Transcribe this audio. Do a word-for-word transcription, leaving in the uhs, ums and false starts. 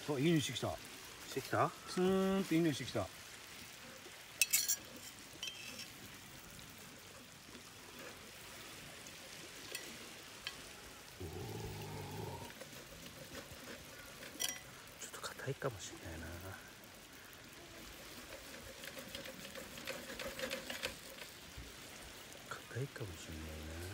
お、いい匂いしてきた。 してきた？ スーンっていい匂いしてきた。 ちょっと硬いかもしれないな。硬いかもしれないな。